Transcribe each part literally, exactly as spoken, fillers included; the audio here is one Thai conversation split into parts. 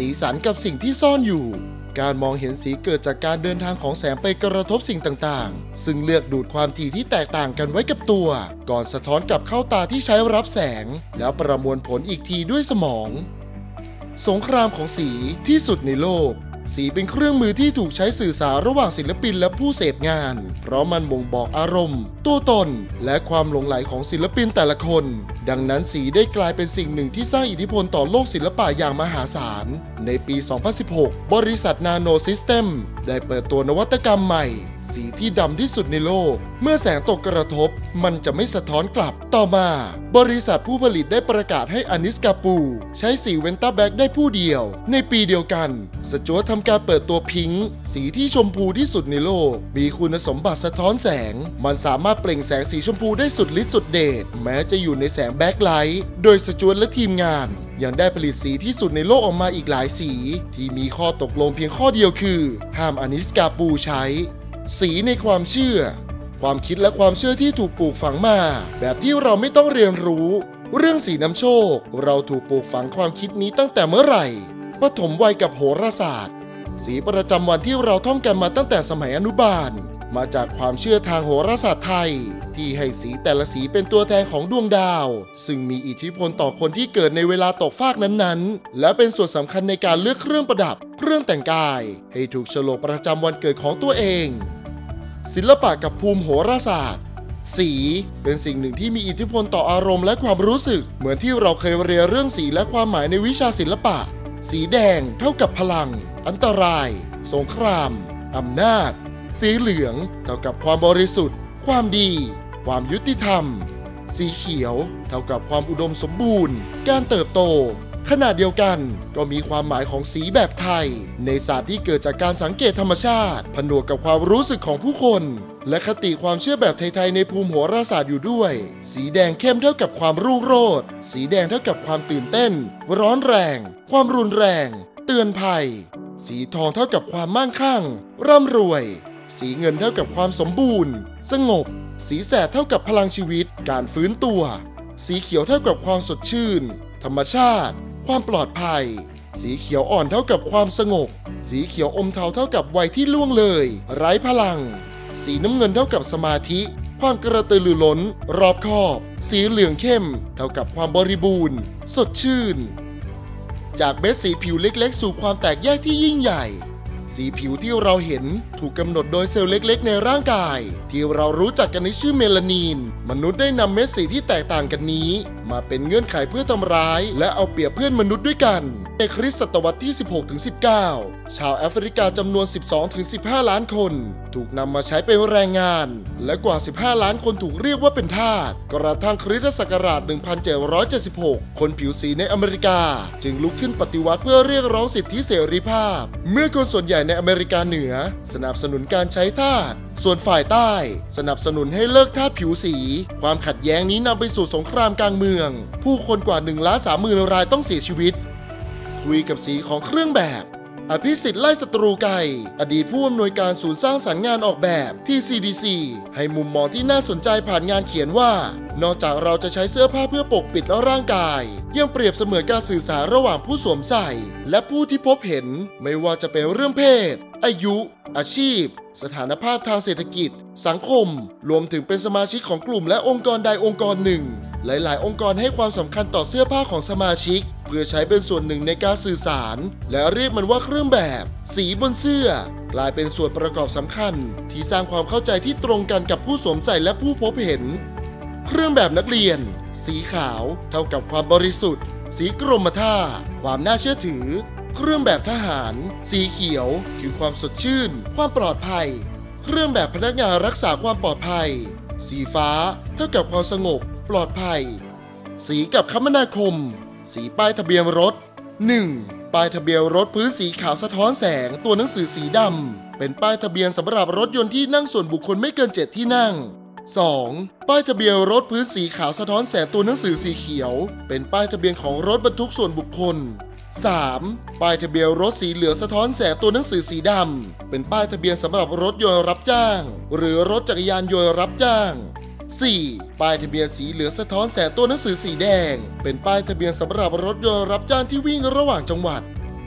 สีสันกับสิ่งที่ซ่อนอยู่การมองเห็นสีเกิดจากการเดินทางของแสงไปกระทบสิ่งต่างๆซึ่งเลือกดูดความถี่ที่แตกต่างกันไว้กับตัวก่อนสะท้อนกลับเข้าตาที่ใช้รับแสงแล้วประมวลผลอีกทีด้วยสมองสงครามของสีที่สุดในโลกสีเป็นเครื่องมือที่ถูกใช้สื่อสารระหว่างศิลปินและผู้เสพงานเพราะมันบ่งบอกอารมณ์ตัวตนและความหลงใหลของศิลปินแต่ละคนดังนั้นสีได้กลายเป็นสิ่งหนึ่งที่สร้างอิทธิพลต่อโลกศิลปะอย่างมหาศาลในปี สองพันสิบหก บริษัท Nano System ได้เปิดตัวนวัตกรรมใหม่สีที่ดำที่สุดในโลกเมื่อแสงตกกระทบมันจะไม่สะท้อนกลับต่อมาบริษัทผู้ผลิตได้ประกาศให้อานิสกาปูใช้สีเวนต้าแบ็กได้ผู้เดียวในปีเดียวกันสจ๊วตทำการเปิดตัวพิงค์สีที่ชมพูที่สุดในโลกมีคุณสมบัติสะท้อนแสงมันสามารถเปล่งแสงสีชมพูได้สุดฤทธิ์สุดเดชแม้จะอยู่ในแสงแบ็คไลท์โดยสจ๊วตและทีมงานยังได้ผลิตสีที่สุดในโลกออกมาอีกหลายสีที่มีข้อตกลงเพียงข้อเดียวคือห้ามอานิสกาปูใช้สีในความเชื่อความคิดและความเชื่อที่ถูกปลูกฝังมาแบบที่เราไม่ต้องเรียนรู้เรื่องสีนำโชคเราถูกปลูกฝังความคิดนี้ตั้งแต่เมื่อไหร่ปฐมวัยกับโหราศาสตร์สีประจำวันที่เราท่องกันมาตั้งแต่สมัยอนุบาลมาจากความเชื่อทางโหราศาสตร์ไทยที่ให้สีแต่ละสีเป็นตัวแทนของดวงดาวซึ่งมีอิทธิพลต่อคนที่เกิดในเวลาตกฟากนั้นๆและเป็นส่วนสำคัญในการเลือกเครื่องประดับเครื่องแต่งกายให้ถูกโฉลกประจำวันเกิดของตัวเองศิลปะกับภูมิโหราศาสตร์สีเป็นสิ่งหนึ่งที่มีอิทธิพลต่ออารมณ์และความรู้สึกเหมือนที่เราเคยเรียนเรื่องสีและความหมายในวิชาศิลปะสีแดงเท่ากับพลังอันตรายสงครามอำนาจสีเหลืองเท่ากับความบริสุทธิ์ความดีความยุติธรรมสีเขียวเท่ากับความอุดมสมบูรณ์การเติบโตขณะเดียวกันก็มีความหมายของสีแบบไทยในศาสตร์ที่เกิดจากการสังเกตธรรมชาติผนวกกับความรู้สึกของผู้คนและคติความเชื่อแบบไทยๆในภูมิโหราศาสตร์อยู่ด้วยสีแดงเข้มเท่ากับความรุ่งโรจน์สีแดงเท่ากับความตื่นเต้นร้อนแรงความรุนแรงเตือนภัยสีทองเท่ากับความมั่งคั่งร่ำรวยสีเงินเท่ากับความสมบูรณ์สงบสีแสดเท่ากับพลังชีวิตการฟื้นตัวสีเขียวเท่ากับความสดชื่นธรรมชาติความปลอดภัยสีเขียวอ่อนเท่ากับความสงบสีเขียวอมเทาเท่ากับวัยที่ล่วงเลยไร้พลังสีน้ำเงินเท่ากับสมาธิความกระตือรือร้นรอบคอบสีเหลืองเข้มเท่ากับความบริบูรณ์สดชื่นจากเม็ดสีผิวเล็กๆสู่ความแตกแยกที่ยิ่งใหญ่สีผิวที่เราเห็นถูกกำหนดโดยเซลล์เล็กๆในร่างกายที่เรารู้จักกันในชื่อเมลานีนมนุษย์ได้นำเม็ดสีที่แตกต่างกันนี้มาเป็นเงื่อนไขเพื่อทำร้ายและเอาเปรียบเพื่อนมนุษย์ด้วยกันในคริสตศตวรรษที่ สิบหกถึงสิบเก้า ชาวแอฟริกาจำนวน สิบสองถึงสิบห้า ล้านคนถูกนำมาใช้เป็นแรงงานและกว่า สิบห้า ล้านคนถูกเรียกว่าเป็นทาสกระทั่งคริสตศักราช หนึ่งพันเจ็ดร้อยเจ็ดสิบหก คนผิวสีในอเมริกาจึงลุกขึ้นปฏิวัติเพื่อเรียกร้องสิทธิเสรีภาพเมื่อคนส่วนใหญ่ในอเมริกาเหนือสนับสนุนการใช้ทาสส่วนฝ่ายใต้สนับสนุนให้เลิกทาสผิวสีความขัดแย้งนี้นำไปสู่สงครามกลางเมืองผู้คนกว่า หนึ่งล้านสามหมื่น รายต้องเสียชีวิตคุยกับสีของเครื่องแบบอภิสิทธิ์ไล่ศัตรูไกอดีตผู้อำนวยการศูนย์สร้างสรรค์งานออกแบบที่ ซี ดี ซี ให้มุมมองที่น่าสนใจผ่านงานเขียนว่านอกจากเราจะใช้เสื้อผ้าเพื่อปกปิดร่างกายยังเปรียบเสมือนการสื่อสารระหว่างผู้สวมใส่และผู้ที่พบเห็นไม่ว่าจะเป็นเรื่องเพศอายุอาชีพสถานภาพทางเศรษฐกิจสังคมรวมถึงเป็นสมาชิกของกลุ่มและองค์กรใดองค์กรหนึ่งหลายๆองค์กรให้ความสำคัญต่อเสื้อผ้าของสมาชิกเพื่อใช้เป็นส่วนหนึ่งในการสื่อสารและเรียกมันว่าเครื่องแบบสีบนเสื้อกลายเป็นส่วนประกอบสำคัญที่สร้างความเข้าใจที่ตรงกันกับผู้สวมใส่และผู้พบเห็นเครื่องแบบนักเรียนสีขาวเท่ากับความบริสุทธิ์สีกรมท่าความน่าเชื่อถือเครื่องแบบทหารสีเขียวคือความสดชื่นความปลอดภัยเครื่องแบบพนักงานรักษาความปลอดภัยสีฟ้าเท่ากับความสงบปลอดภัยสีกับคมนาคมสีป้ายทะเบียนรถ หนึ่ง ป้ายทะเบียนรถพื้นสีขาวสะท้อนแสงตัวหนังสือสีดำเป็นป้ายทะเบียนสำหรับรถยนต์ที่นั่งส่วนบุคคลไม่เกินเจ็ดที่นั่ง สอง ป้ายทะเบียนรถพื้นสีขาวสะท้อนแสงตัวหนังสือสีเขียวเป็นป้ายทะเบียนของรถบรรทุกส่วนบุคคล สาม ป้ายทะเบียนรถสีเหลืองสะท้อนแสงตัวหนังสือสีดำเป็นป้ายทะเบียนสำหรับรถยนต์รับจ้างหรือรถจักรยานยนต์รับจ้าง สี่ ป้ายทะเบียนสีเหลืองสะท้อนแสงตัวหนังสือสีแดงเป็นป้ายทะเบียนสำหรับรถยนต์รับจ้างที่วิ่งระหว่างจังหวัด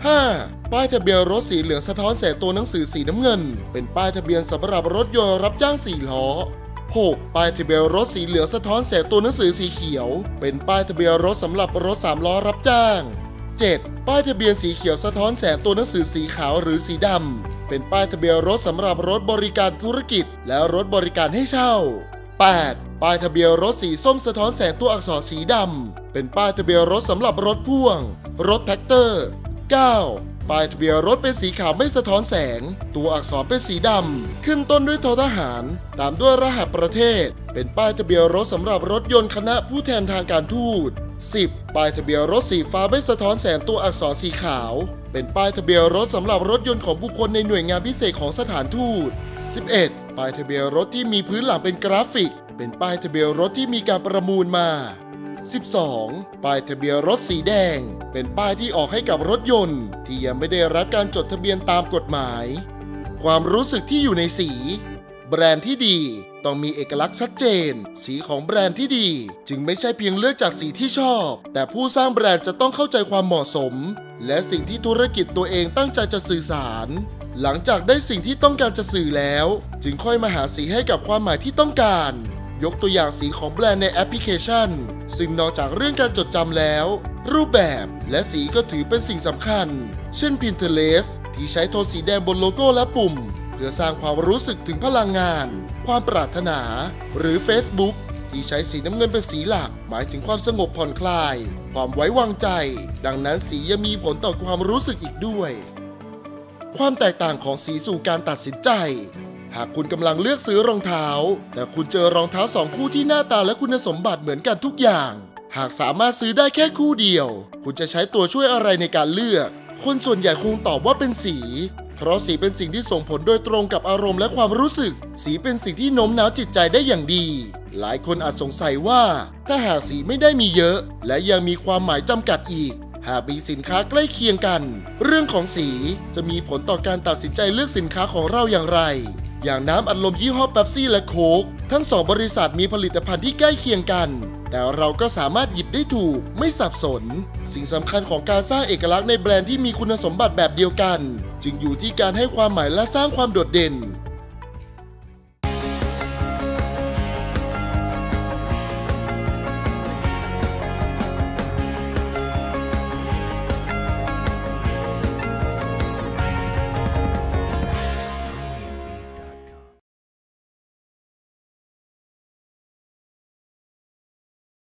ห้า ป้ายทะเบียนรถสีเหลืองสะท้อนแสงตัวหนังสือสีน้ำเงินเป็นป้ายทะเบียนสำหรับรถยนต์รับจ้างสี่ล้อ หก ป้ายทะเบียนรถสีเหลืองสะท้อนแสงตัวหนังสือสีเขียวเป็นป้ายทะเบียนรถสำหรับรถสามล้อรับจ้าง เจ็ด ป้ายทะเบียนสีเขียวสะท้อนแสงตัวหนังสือสีขาวหรือสีดำเป็นป้ายทะเบียนรถสำหรับรถบริการธุรกิจและรถบริการให้เช่า แปด ป้ายทะเบียนรถสีส้มสะท้อนแสงตัวอักษรสีดำเป็นป้ายทะเบียนรถสำหรับรถพ่วงรถแท็กเตอร์ เก้า ป้ายทะเบียนรถเป็นสีขาวไม่สะท้อนแสงตัวอักษรเป็นสีดำขึ้นต้นด้วยททหารตามด้วยรหัสประเทศเป็นป้ายทะเบียนรถสำหรับรถยนต์คณะผู้แทนทางการทูต สิบ ป้ายทะเบียนรถสีฟ้าไม่สะท้อนแสงตัวอักษรสีขาวเป็นป้ายทะเบียนรถสำหรับรถยนต์ของบุคคลในหน่วยงานพิเศษของสถานทูต สิบเอ็ด ป้ายทะเบียนรถที่มีพื้นหลังเป็นกราฟิกเป็นป้ายทะเบียนรถที่มีการประมูลมา สิบสอง ป้ายทะเบียนรถสีแดงเป็นป้ายที่ออกให้กับรถยนต์ที่ยังไม่ได้รับการจดทะเบียนตามกฎหมายความรู้สึกที่อยู่ในสีแบรนด์ที่ดีต้องมีเอกลักษณ์ชัดเจนสีของแบรนด์ที่ดีจึงไม่ใช่เพียงเลือกจากสีที่ชอบแต่ผู้สร้างแบรนด์จะต้องเข้าใจความเหมาะสมและสิ่งที่ธุรกิจตัวเองตั้งใจจะสื่อสารหลังจากได้สิ่งที่ต้องการจะสื่อแล้วจึงค่อยมาหาสีให้กับความหมายที่ต้องการยกตัวอย่างสีของแบรนด์ในแอปพลิเคชันซึ่งนอกจากเรื่องการจดจำแล้วรูปแบบและสีก็ถือเป็นสิ่งสำคัญเช่น Pinterest ที่ใช้โทนสีแดงบนโลโก้และปุ่มเพื่อสร้างความรู้สึกถึงพลังงานความปรารถนาหรือ Facebook ที่ใช้สีน้ำเงินเป็นสีหลักหมายถึงความสงบผ่อนคลายความไว้วางใจดังนั้นสียังมีผลต่อความรู้สึกอีกด้วยความแตกต่างของสีสู่การตัดสินใจหากคุณกำลังเลือกซื้อรองเท้าแต่คุณเจอรองเท้าสองคู่ที่หน้าตาและคุณสมบัติเหมือนกันทุกอย่างหากสามารถซื้อได้แค่คู่เดียวคุณจะใช้ตัวช่วยอะไรในการเลือกคนส่วนใหญ่คงตอบว่าเป็นสีเพราะสีเป็นสิ่งที่ส่งผลโดยตรงกับอารมณ์และความรู้สึกสีเป็นสิ่งที่โน้มน้าวจิตใจได้อย่างดีหลายคนอาจสงสัยว่าถ้าหากสีไม่ได้มีเยอะและยังมีความหมายจำกัดอีกหากมีสินค้าใกล้เคียงกันเรื่องของสีจะมีผลต่อการตัดสินใจเลือกสินค้าของเราอย่างไรอย่างน้ำอัดลมยี่ห้อเป๊ปซี่และโค้กทั้งสองบริษัทมีผลิตภัณฑ์ที่ใกล้เคียงกันแต่เราก็สามารถหยิบได้ถูกไม่สับสนสิ่งสำคัญของการสร้างเอกลักษณ์ในแบรนด์ที่มีคุณสมบัติแบบเดียวกันจึงอยู่ที่การให้ความหมายและสร้างความโดดเด่น